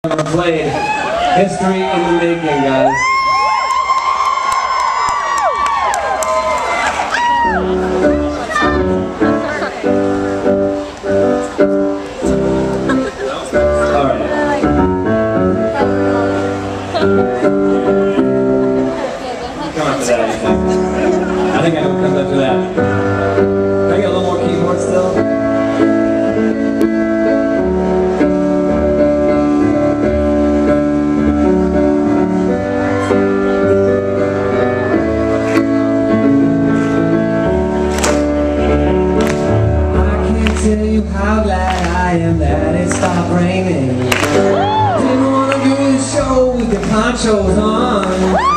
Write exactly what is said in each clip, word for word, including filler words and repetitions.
ever played. History in the making, guys. I think I know what comes after that. Can I get a little more keyboard still? I can't tell you how glad I am that it stopped raining. Didn't want to do the show with the ponchos on.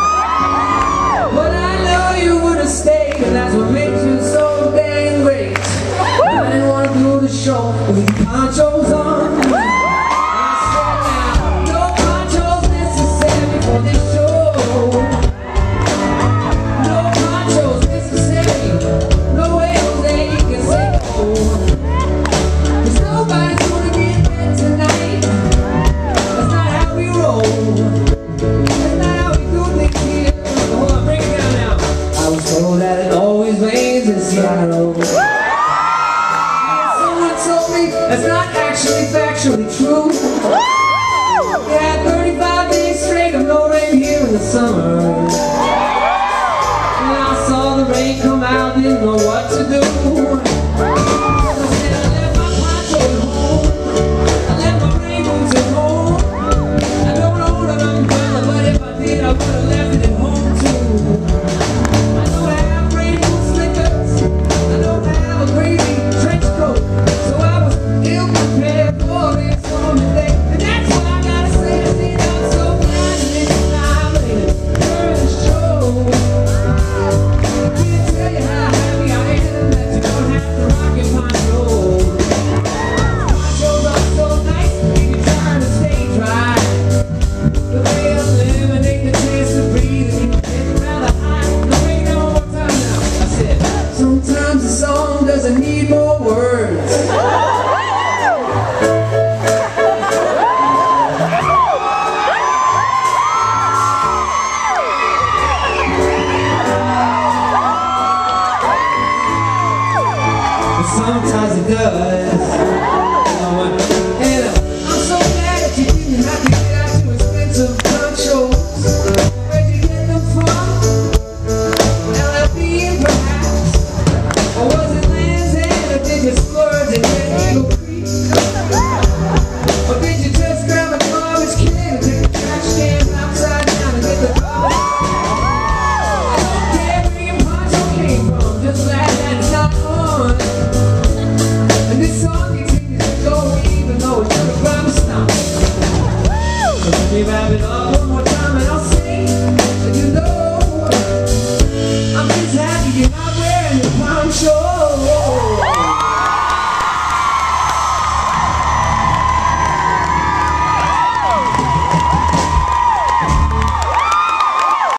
And that's what makes you so dang great. I didn't want to do the show with the ponchos on. And I said now, no ponchos necessary for this show. No ponchos necessary. No way Jose can say no. Cause nobody's gonna get that tonight. That's not how we roll. That's not how we do things here. Hold on, bring it down now. I was told that it always rains in Seattle. Someone told me that's not actually factually true. We had thirty-five days straight of no rain here in the summer. And I saw the rain come out, didn't know what to do. I said I left my poncho at home. I left my rain boots at home. I don't own an umbrella, but if I did, I would have left it at home too. Sometimes the song doesn't need more words. But sometimes it does. And uh, I'm so glad that you didn't have to get out too expensive ponchos. Where'd you get them from? L L B and perhaps. Or was it Land's End, or did you splurge and get Eagle Creek? Or did you just grab a garbage can and take the trash cans outside down and get the garbage? I don't care where your poncho came from, just glad that it's not on. And this song continues to go even though it should have probably stopped. So let me wrap it up one more time and I'll sing. And you know, I'm just happy you're not wearing your poncho.